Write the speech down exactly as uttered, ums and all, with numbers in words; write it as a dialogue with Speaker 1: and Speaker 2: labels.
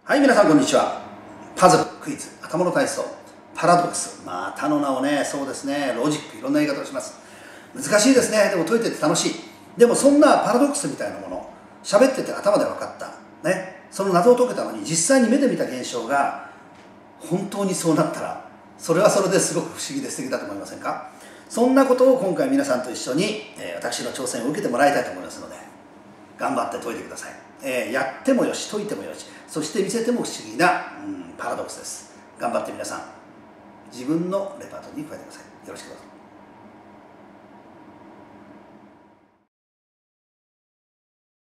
Speaker 1: はい、皆さんこんにちは。パズル、クイズ、頭の体操、パラドックス、またの名をね、そうですね、ロジック、いろんな言い方をします。難しいですね。でも解いてて楽しい。でもそんなパラドックスみたいなもの、喋ってて頭で分かった。ね、その謎を解けたのに、実際に目で見た現象が、本当にそうなったら、それはそれですごく不思議で素敵だと思いませんか？そんなことを今回皆さんと一緒に、えー、私の挑戦を受けてもらいたいと思いますので、頑張って解いてください。えー、やってもよし、解いてもよし、そして見せても不思議な、うん、パラドックスです。頑張って皆さん、自分のレパートリーに加えてください。よろしくどうぞ。